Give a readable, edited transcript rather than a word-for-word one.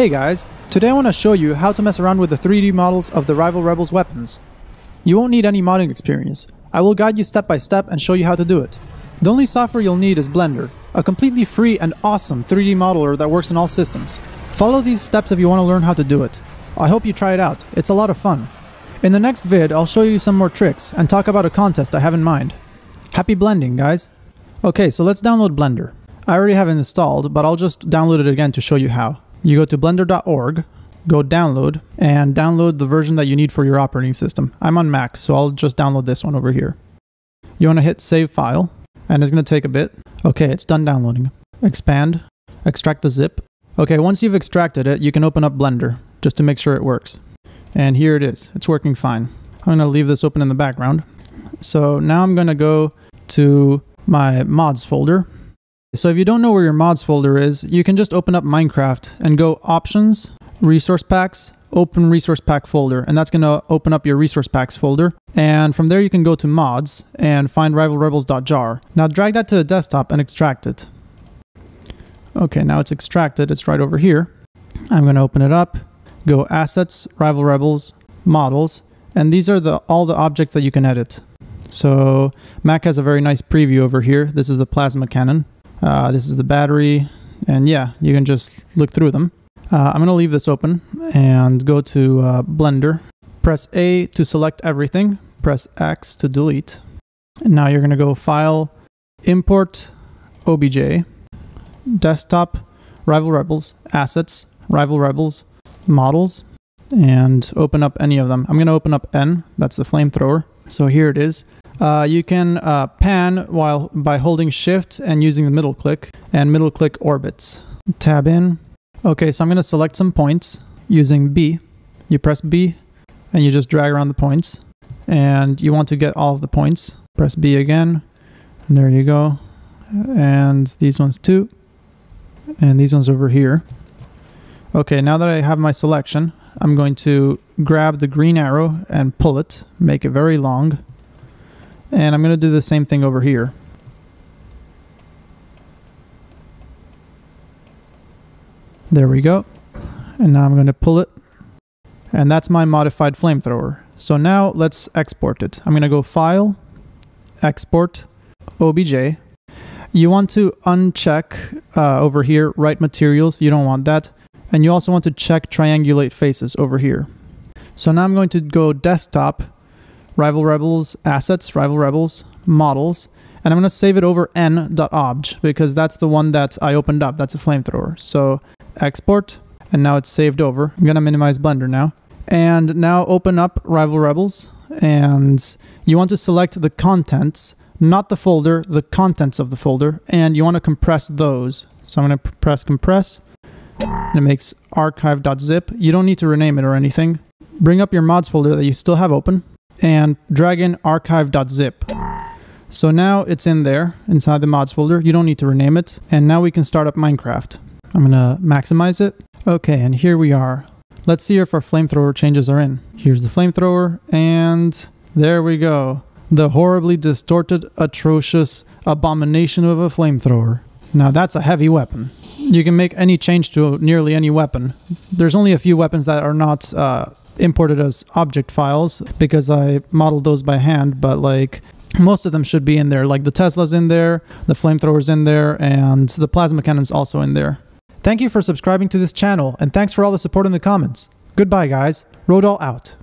Hey guys, today I want to show you how to mess around with the 3D models of the Rival Rebels weapons. You won't need any modding experience. I will guide you step by step and show you how to do it. The only software you'll need is Blender, a completely free and awesome 3D modeler that works in all systems. Follow these steps if you want to learn how to do it. I hope you try it out, it's a lot of fun. In the next vid, I'll show you some more tricks and talk about a contest I have in mind. Happy blending, guys! Okay, so let's download Blender. I already have it installed, but I'll just download it again to show you how. You go to blender.org, go download, and download the version that you need for your operating system. I'm on Mac, so I'll just download this one over here. You want to hit save file, and it's going to take a bit. Okay, it's done downloading. Expand, extract the zip. Okay, once you've extracted it, you can open up Blender, just to make sure it works. And here it is, it's working fine. I'm going to leave this open in the background. So now I'm going to go to my mods folder. So if you don't know where your mods folder is, you can just open up Minecraft and go Options, Resource Packs, Open Resource Pack folder, and that's going to open up your Resource Packs folder. And from there you can go to Mods and find rivalrebels.jar. Now drag that to the desktop and extract it. Okay, now it's extracted, it's right over here. I'm going to open it up, go Assets, Rival Rebels, Models, and these are all the objects that you can edit. So Mac has a very nice preview over here. This is the plasma cannon. This is the battery, and yeah, you can just look through them. I'm going to leave this open and go to Blender. Press A to select everything, press X to delete. And now you're going to go File, Import, OBJ, Desktop, Rival Rebels, Assets, Rival Rebels, Models, and open up any of them. I'm going to open up N, that's the flamethrower. So here it is. You can pan by holding Shift and using the middle click, and middle click orbits. Tab in. Okay, so I'm going to select some points using B. You press B and you just drag around the points. And you want to get all of the points. Press B again. And there you go. And these ones too. And these ones over here. Okay, now that I have my selection, I'm going to grab the green arrow and pull it, make it very long. And I'm going to do the same thing over here. There we go. And now I'm going to pull it. And that's my modified flamethrower. So now let's export it. I'm going to go File, Export, OBJ. You want to uncheck over here, Write Materials. You don't want that. And you also want to check Triangulate Faces over here. So now I'm going to go Desktop, Rival Rebels, Assets, Rival Rebels, Models, and I'm going to save it over n.obj because that's the one that I opened up. That's a flamethrower. So export, and now it's saved over. I'm going to minimize Blender now. And now open up Rival Rebels, and you want to select the contents, not the folder, the contents of the folder, and you want to compress those. So I'm going to press compress, and it makes archive.zip. You don't need to rename it or anything. Bring up your mods folder that you still have open, and drag in archive.zip. So now it's in there, inside the mods folder. You don't need to rename it. And now we can start up Minecraft. I'm gonna maximize it. Okay, and here we are. Let's see if our flamethrower changes are in. Here's the flamethrower, and there we go. The horribly distorted, atrocious abomination of a flamethrower. Now that's a heavy weapon. You can make any change to nearly any weapon. There's only a few weapons that are not imported as object files because I modeled those by hand, but like most of them should be in there. Like the Tesla's in there, the flamethrower's in there, and the plasma cannon's also in there. Thank you for subscribing to this channel, and thanks for all the support in the comments. Goodbye guys, Rodal out.